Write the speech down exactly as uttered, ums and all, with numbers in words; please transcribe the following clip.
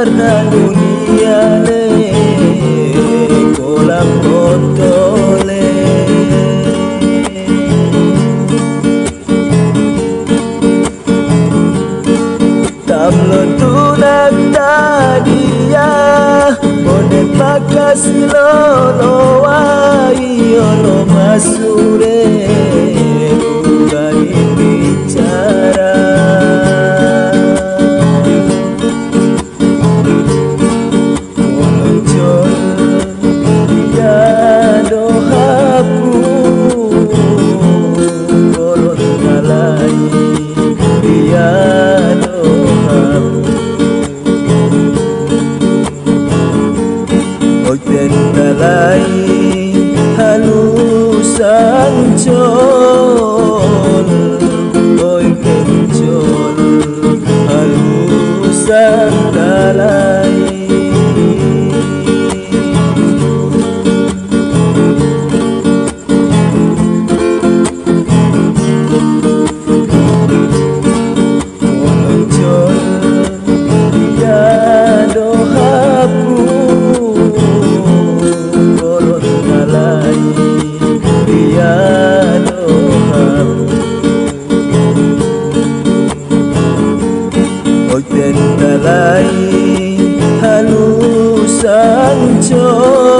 karena dunia le kolam botole tamlo tunak tadia bone pakas lolo wai olo masure bukan bicara muncul dia dohaku golon kalai dia tentalai halusan col oi kencol halusan talai muncul dia dohaku tentalai halusan col